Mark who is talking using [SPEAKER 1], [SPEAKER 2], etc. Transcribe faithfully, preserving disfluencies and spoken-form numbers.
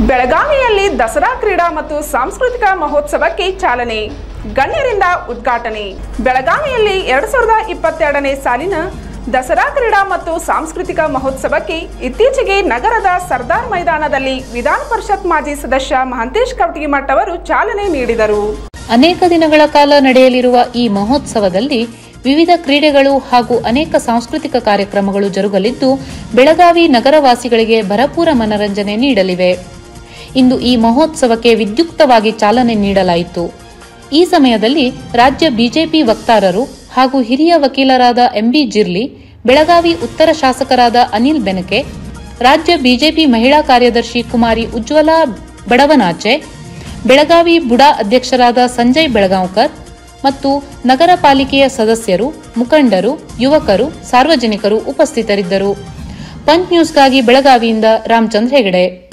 [SPEAKER 1] ಬೆಳಗಾವಿಯಲ್ಲಿ ದಸರಾ ಕ್ರೀಡಾ ಮತ್ತು ಸಾಂಸ್ಕೃತಿಕ ಮಹೋತ್ಸವಕ್ಕೆ ಚಾಲನೆ, ಗಣ್ಯರಿಂದ ಉದ್ಘಾಟನೆ. ಬೆಳಗಾವಿಯಲ್ಲಿ ಎರಡು ಸಾವಿರದ ಇಪ್ಪತ್ತೆರಡನೇ ಸಾಲಿನ ದಸರಾ ಕ್ರೀಡಾ ಮತ್ತು ಸಾಂಸ್ಕೃತಿಕ ಮಹೋತ್ಸವಕ್ಕೆ ಇತ್ತೀಚೆಗೆ ನಗರದ ಸರ್ದಾರ್ ಮೈದಾನದಲ್ಲಿ ವಿಧಾನ ಪರಿಷತ್ ಮಾಜಿ ಸದಸ್ಯ ಮಹಂತೇಶ್ ಕವಟಗಿಮಠ್ ಅವರು ಚಾಲನೆ ನೀಡಿದರು.
[SPEAKER 2] ಅನೇಕ ದಿನಗಳ ಕಾಲ ನಡೆಯಲಿರುವ ಈ ಮಹೋತ್ಸವದಲ್ಲಿ ವಿವಿಧ ಕ್ರೀಡೆಗಳು ಹಾಗೂ ಅನೇಕ ಸಾಂಸ್ಕೃತಿಕ ಕಾರ್ಯಕ್ರಮಗಳು ಜರುಗಲಿದ್ದು ಬೆಳಗಾವಿ ನಗರವಾಸಿಗಳಿಗೆ ಭರಪೂರ ಮನರಂಜನೆ ನೀಡಲಿವೆ. ಇಂದು ಈ ಮಹೋತ್ಸವಕ್ಕೆ ವಿದ್ಯುಕ್ತವಾಗಿ ಚಾಲನೆ ನೀಡಲಾಯಿತು. ಈ ಸಮಯದಲ್ಲಿ ರಾಜ್ಯ ಬಿಜೆಪಿ ವಕ್ತಾರರು ಹಾಗೂ ಹಿರಿಯ ವಕೀಲರಾದ ಎಂಬಿ ಜಿರ್ಲಿ, ಬೆಳಗಾವಿ ಉತ್ತರ ಶಾಸಕರಾದ ಅನಿಲ್ ಬೆನಕೆ, ರಾಜ್ಯ ಬಿಜೆಪಿ ಮಹಿಳಾ ಕಾರ್ಯದರ್ಶಿ ಕುಮಾರಿ ಉಜ್ವಲಾ ಬಡವನಾಚೆ, ಬೆಳಗಾವಿ ಬುಡಾ ಅಧ್ಯಕ್ಷರಾದ ಸಂಜಯ್ ಬೆಳಗಾಂವ್ಕರ್ ಮತ್ತು ನಗರ ಪಾಲಿಕೆಯ ಸದಸ್ಯರು, ಮುಖಂಡರು, ಯುವಕರು, ಸಾರ್ವಜನಿಕರು ಉಪಸ್ಥಿತರಿದ್ದರು. ಪಂಚ್ ನ್ಯೂಸ್ಗಾಗಿ ಬೆಳಗಾವಿಯಿಂದ ರಾಮಚಂದ್ರ ಹೆಗಡೆ.